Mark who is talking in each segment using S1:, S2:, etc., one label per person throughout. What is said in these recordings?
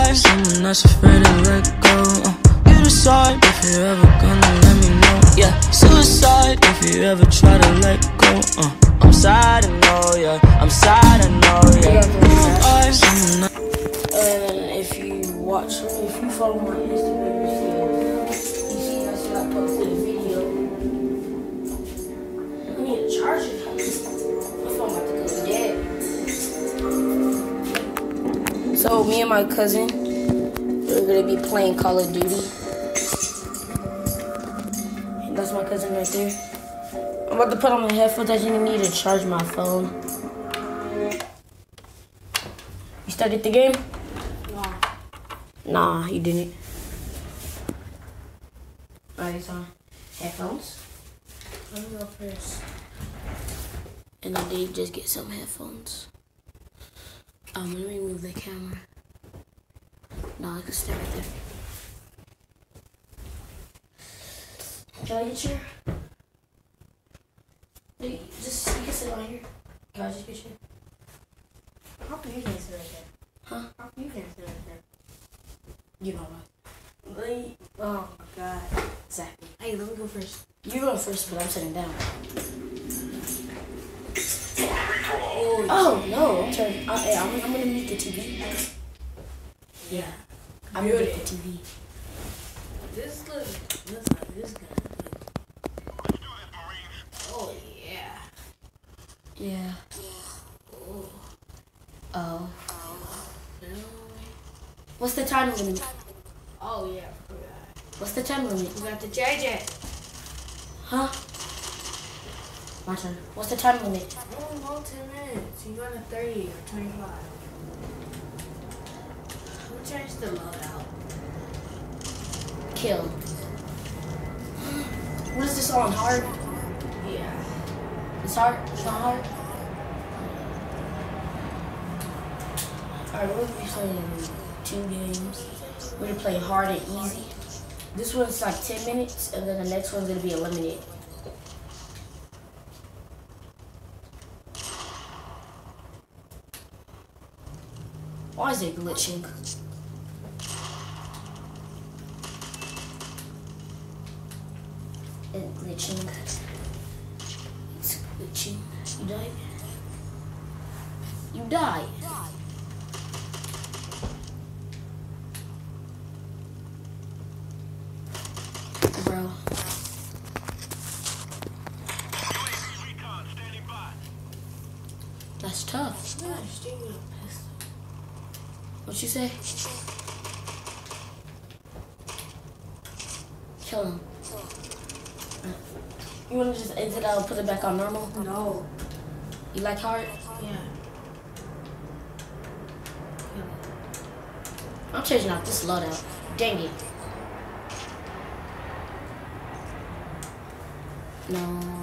S1: someone that's afraid to let go. You decide if you're ever gonna let me know. Yeah, suicide if you ever try to let go. I'm sad, I know, yeah. I'm sad, I know, yeah.
S2: If you follow my Instagram, you see I said I posted a video. I need a charger. My phone about to go dead. So me and my cousin, we're gonna be playing Call of Duty. And that's my cousin right there. I'm about to put on my headphones. I just need to charge my phone. You started the game? Nah, you didn't. Alright, so headphones. Let me go first. And I did just get some headphones. Let me move the camera. No, I can stay right there. Can I get your? You can sit right here. Can I just get you?
S3: How come you can't sit right there?
S2: Huh?
S3: How come you can't sit right there?
S2: You know what?
S3: Oh my god.
S2: Exactly.
S3: Hey, let me go first.
S2: You go first, but I'm sitting down.
S3: Oh,
S2: no! I'm turning. I'm gonna mute the TV. Yeah, I'm gonna mute the TV.
S3: this looks like this guy. Oh yeah.
S2: Yeah. Oh.
S3: No.
S2: What's the time limit?
S3: Oh yeah, I forgot.
S2: What's the time limit?
S3: You got to change it.
S2: Huh? My turn. What's the time limit?
S3: Oh, 10 minutes. You got a 30 or 25. We'll change the loadout.
S2: Kill. What is this on? Hard?
S3: Yeah.
S2: It's hard? It's not hard? Alright, we're gonna be playing 2 games. We're gonna play hard and easy. This one's like 10 minutes, and then the next one's gonna be eliminated. Why is it glitching? It's glitching. It's glitching. You died? You died. Bro. That's tough. What you say? Kill him. You wanna just exit out and put it back on normal?
S3: No.
S2: You like hard?
S3: Yeah.
S2: I'm changing out this loadout. Dang it. No.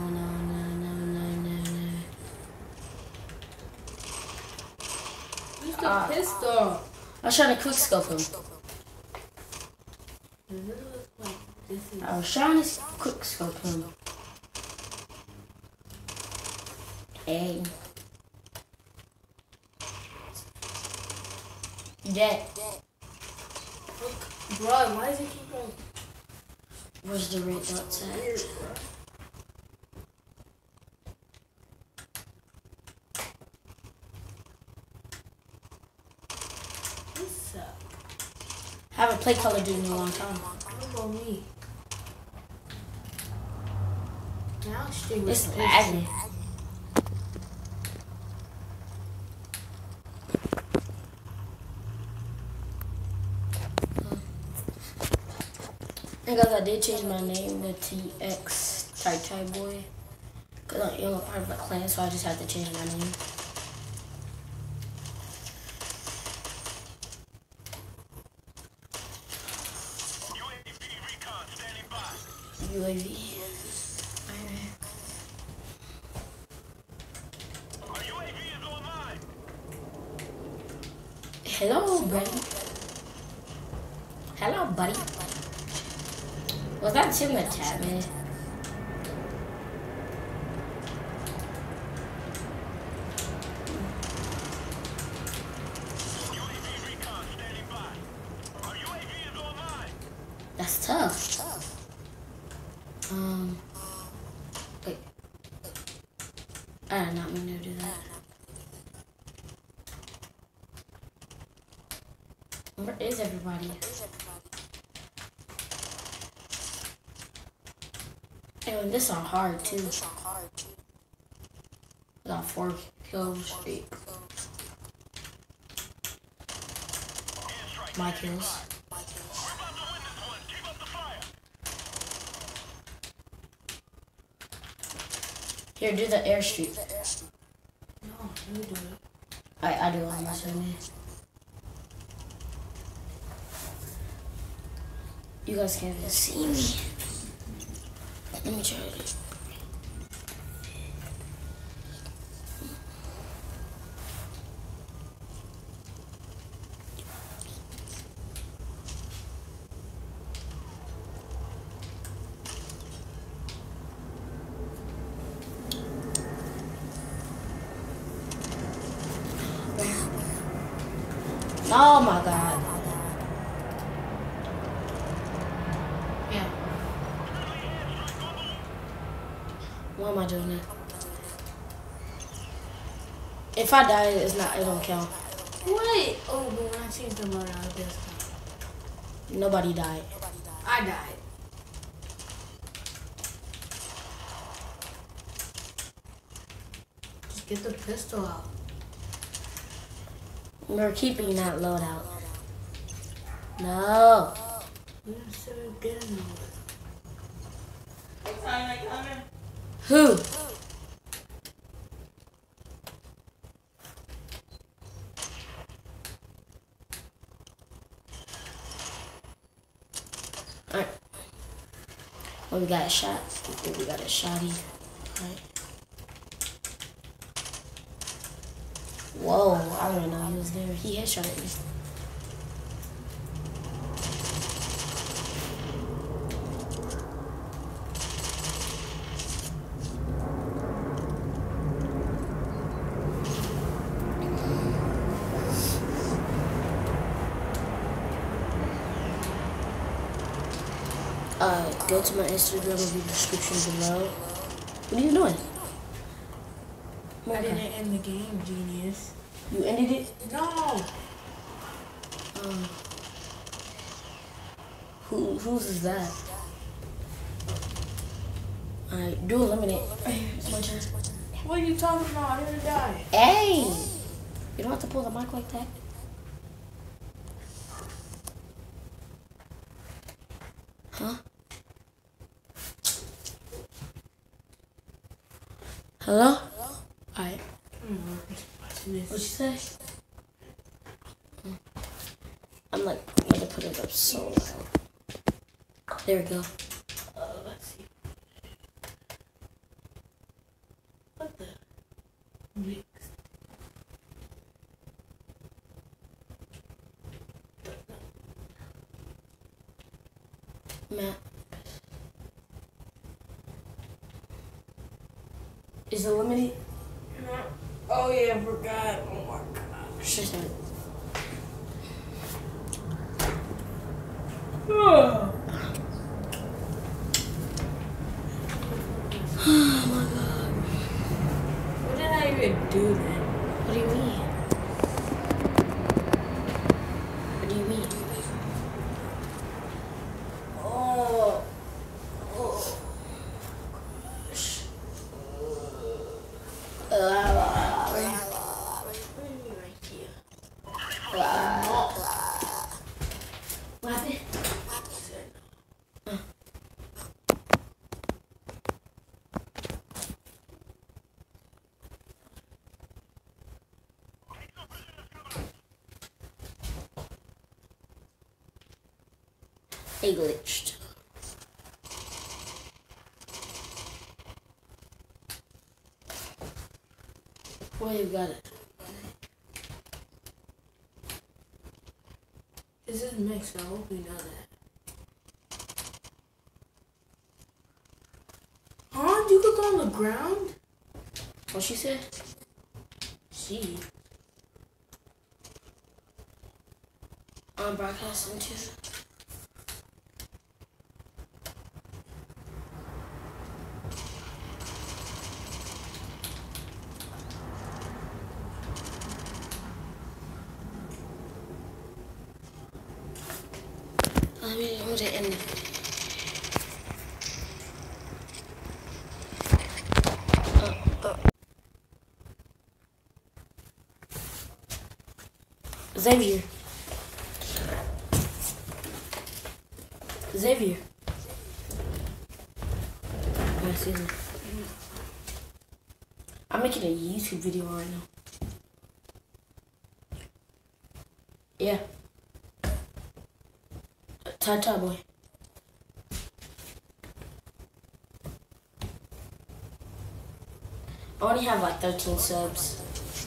S3: Use the pistol.
S2: I was trying to quick scope him.
S3: Does it look like this is...
S2: I was trying to quick scope him. Hey. You dead.
S3: Bro, why does it keep going?
S2: Where's the red dots at?
S3: Weird, bro. What's up?
S2: I haven't played Call of Duty in a long time.
S3: What about me? Now stay with
S2: It's
S3: this.
S2: lagging. And guys, I did change my name to TX Tai Boy. Because I'm a part of a clan, so I just had to change my name. UAV. Hello, buddy. Hello, buddy. Was that in the chat, man? That's tough. Wait. I did not mean to do that. Where is everybody? And this on hard too. Got 4 kills straight. My kills. Here, do the airstream.
S3: No, you do it.
S2: I do it on my screen. You guys can't even see me. Let me try it. Oh my god. Yeah. Why am I doing that? If I die, it don't count.
S3: Wait. Oh, but when I changed the mode, I just
S2: Nobody died.
S3: I died. Just get the pistol out.
S2: We're keeping that loadout. No.
S3: You instead of getting over.
S2: Who? Alright. Oh, we got a shot. We got a shotty. Alright. Whoa, I didn't know he was there. He headshot at me. Go to my Instagram in the description below. What are you doing?
S3: I didn't end the game, genius.
S2: You ended it?
S3: No.
S2: Whose is that? Alright, do eliminate. It's my turn.
S3: What are you talking about? I didn't die.
S2: Hey! You don't have to pull the mic like that. Huh? Hello? Alright. What'd you say? I'm like, I'm gonna put it up so loud. There we go.
S3: Let's see. What the? Mix.
S2: Matt. Is it limited?
S3: Oh yeah, I forgot. Oh my god.
S2: Shit.
S3: Oh
S2: my god.
S3: What did I even do then?
S2: What do you mean? What do you mean?
S3: Oh.
S2: What happened? It glitched. Well, you got it.
S3: This is mixed. I hope you know that. Huh? You could go on the ground?
S2: What she said?
S3: She.
S2: I'm broadcasting too. Let me put it in. Xavier. Xavier. Excuse me. I'm making a YouTube video right now. Yeah. Tata boy. I only have like 13 subs.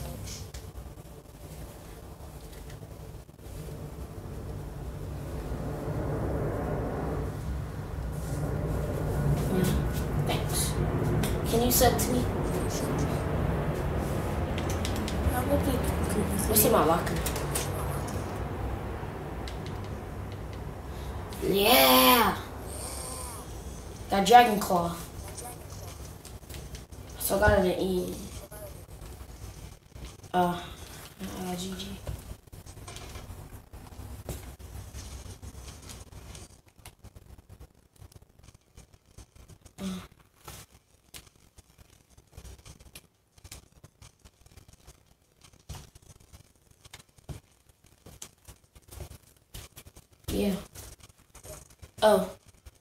S2: Yeah. Thanks. Can you sub to me? What's in my locker? Yeah! Got Dragon Claw. So I got it in E. GG. Yeah. Oh.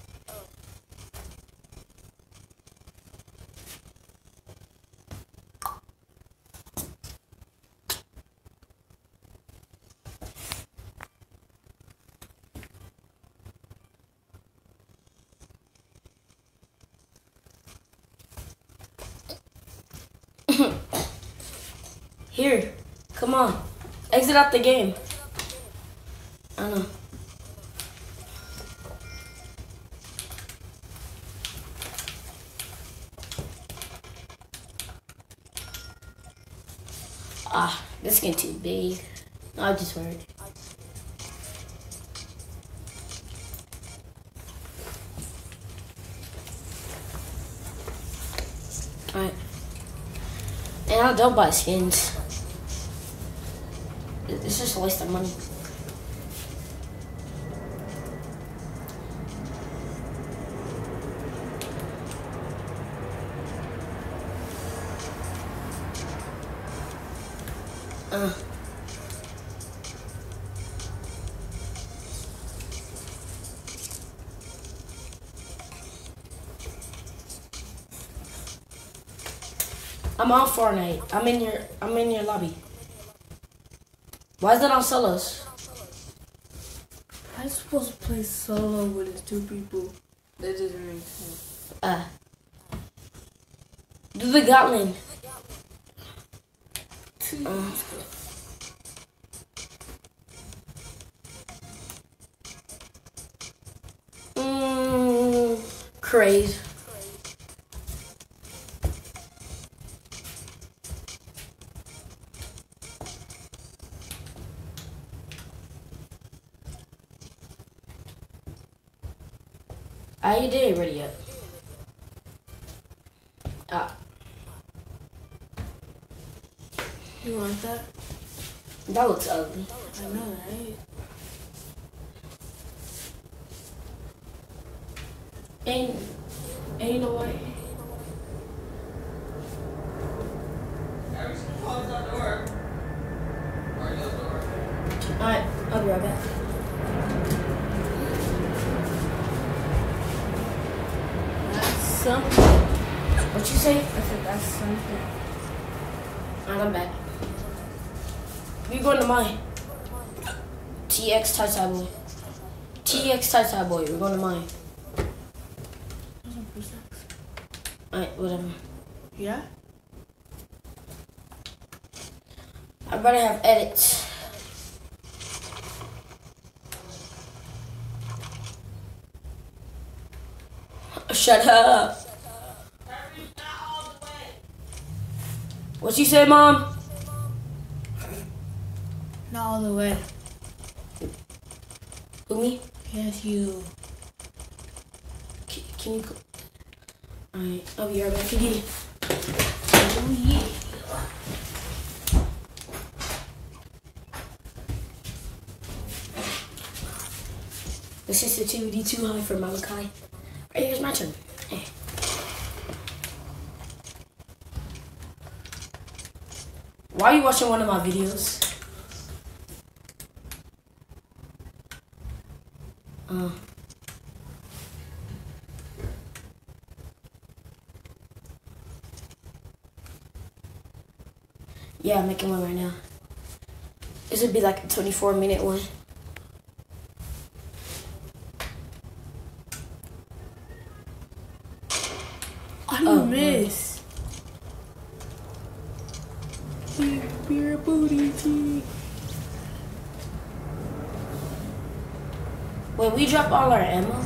S2: Here, come on. Exit out the game. I know. Ah, this is getting too big. I just heard. Alright. And I don't buy skins. It's just a waste of money. I'm on Fortnite. I'm in your lobby. Why is it on solos?
S3: I'm supposed to play solo with the two people. That doesn't make sense.
S2: Do the Gatling. Crazy. You did it ready yet?
S3: You want that?
S2: That looks ugly.
S3: I know, right?
S2: And you know what?
S4: Close that door. Or your door.
S2: Alright, I'll be right back.
S3: Something.
S2: What you say?
S3: I said that's something.
S2: Alright, I'm back. We going to mine. TX Tata Boy. TX Tata Boy. We're going to mine. Alright, whatever.
S3: Yeah?
S2: I better have edits. Shut up. What you say, Mom?
S3: Not all the way.
S2: Who, me?
S3: Yes, you.
S2: Can you... Alright, I'll be right back. Get it.
S3: Oh, yeah.
S2: The sensitivity too high for Malachi. Right, here's my turn. Hey. Why are you watching one of my videos? Yeah, I'm making one right now. This would be like a 24-minute one.
S3: How do you miss? Beer booty tea.
S2: Wait, we dropped all our ammo?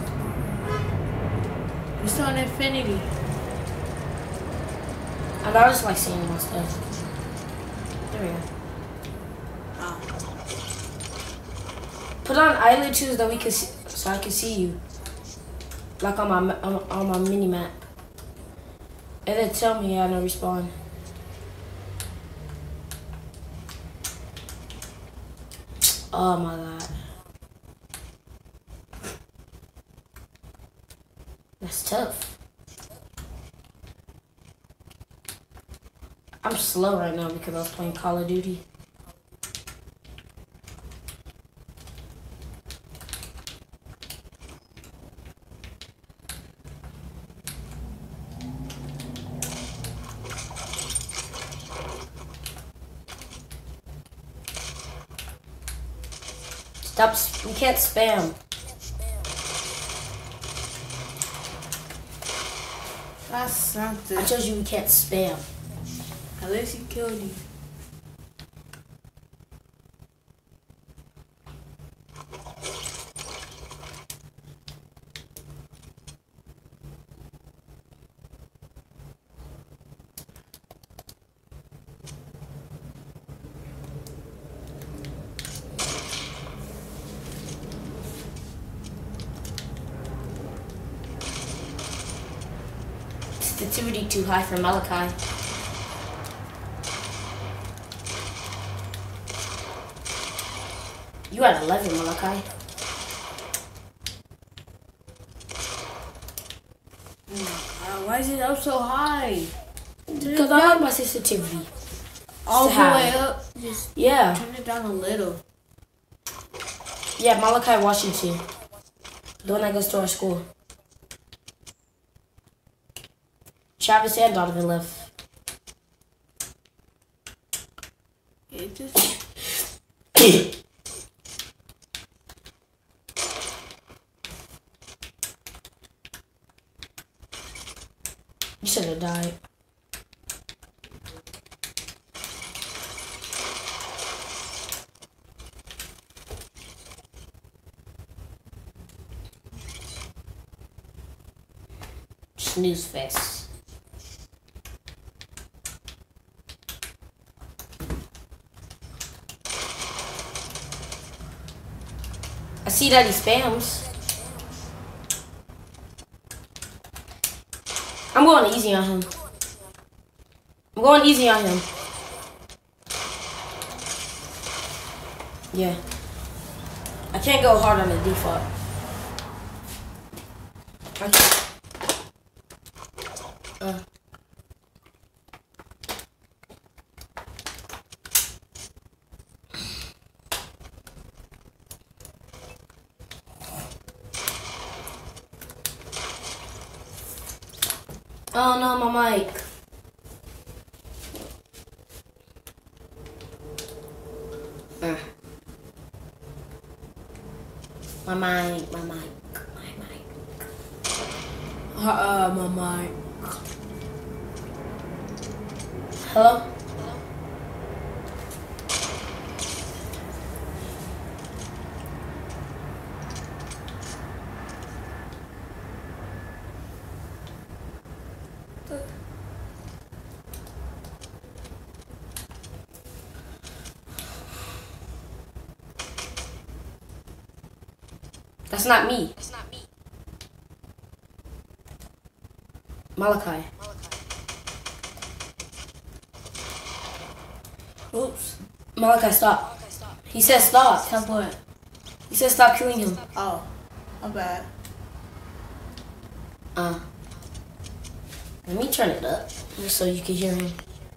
S3: It's on Infinity.
S2: I got just like seeing my stuff. There we go. Put on eyelid too, so that we can see, so I can see you, like on my mini map, and then tell me how to respawn. Oh my god, that's tough. I'm slow right now because I was playing Call of Duty. Stop, we can't spam.
S3: That's something.
S2: I told you we can't spam.
S3: At least he killed you.
S2: Sensitivity too high for Malachi. You at 11, Malachi.
S3: Why is it up so high?
S2: Because I like my sensitivity.
S3: All the
S2: high.
S3: way up? Just
S2: Yeah.
S3: turn it down a little.
S2: Yeah, Malachi Washington. The one that goes to our school. Travis and Donovan left.
S3: It just...
S2: You should have died. Snooze fest. I see that he spams. I'm going easy on him. I'm going easy on him. Yeah. I can't go hard on the default. Oh no, my mic. My mic.
S3: my mic.
S2: Hello? That's not me. Malachi.
S3: Oops.
S2: Malachi, stop. He said stop.
S3: Stop what?
S2: He said stop killing him.
S3: Oh. My bad.
S2: Let me turn it up just so you can hear him.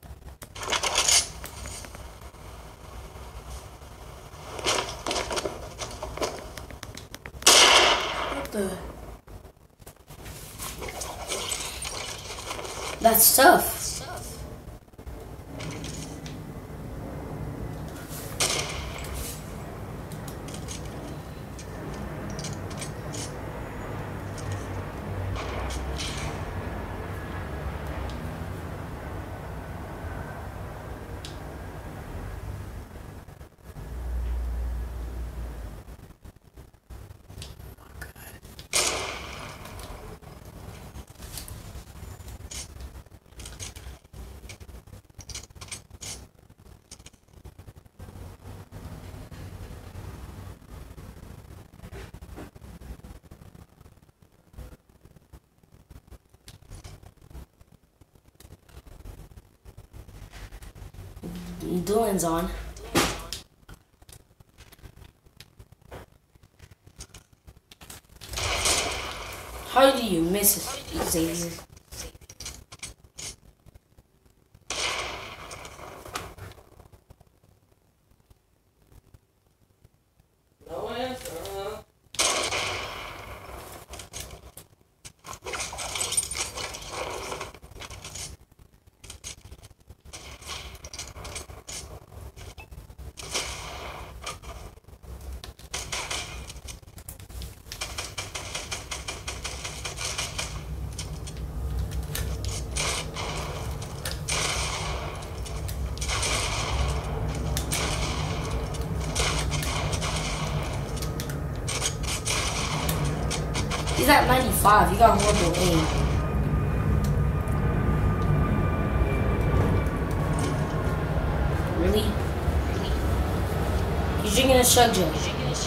S3: What the?
S2: That's tough. Dylan's on. How do you miss it, Xavier?
S4: No answer, huh?
S2: He's at 95. He got horrible aim. Really? He's drinking a chug jug.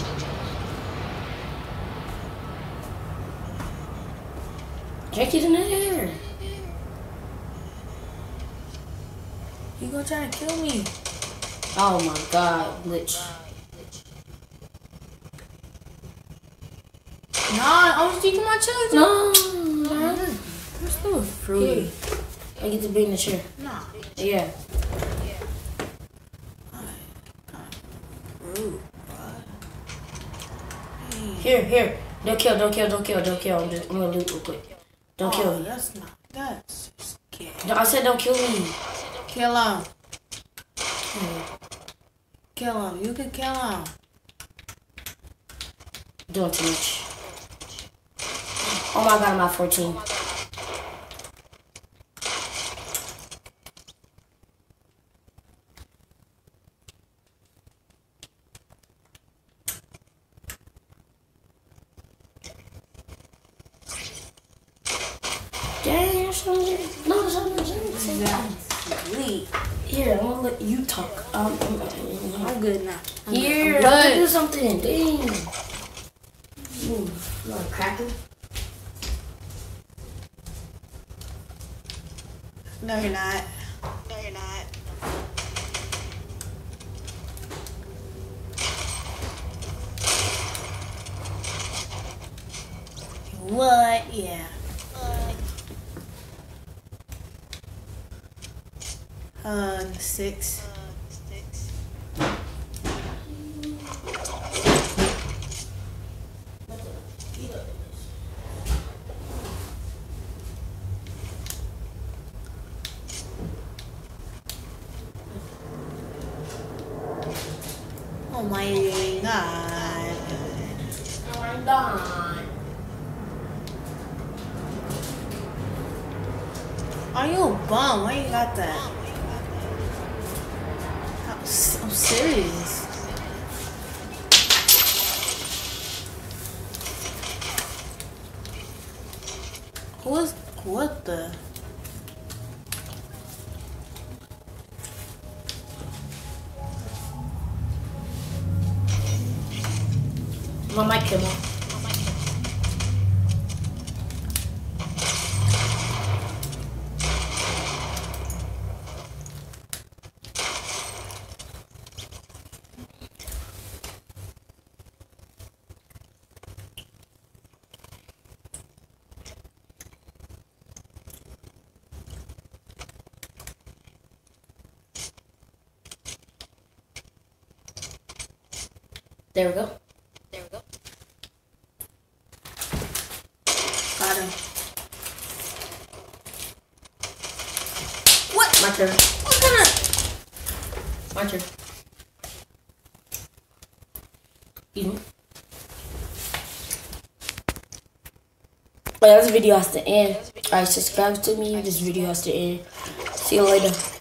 S2: Drink it in the air.
S3: You gonna try to kill me?
S2: Oh my god, glitch.
S3: Nah, I was drinking my chug.
S2: No,
S3: You're still fruity.
S2: I get to bring the chair.
S3: Nah.
S2: Yeah.
S3: Rude.
S2: Here. Don't kill. I'm gonna loot real quick. Don't kill me.
S3: That's not. That's scary.
S2: No, I said don't kill me.
S3: Kill him. Kill him. You can kill him.
S2: Doing too much. Oh my god, I'm at 14. Dang, no,
S3: Sweet.
S2: Here, I'm gonna let you talk.
S3: I'm good now.
S2: Here,
S3: I'm
S2: I'll
S3: good.
S2: do something. Dang. You want a cracker?
S3: No, you're not. What? Yeah. Six. Oh my god.
S2: I'm done.
S3: Are you a bum? Why you got that? I'm serious. What the?
S2: My mic came on. There we go.
S3: Got him.
S2: What? My turn. What kind of? My turn. Excuse me. Oh, yeah, this video has to end. Alright, subscribe to me. This video has to end. See you later.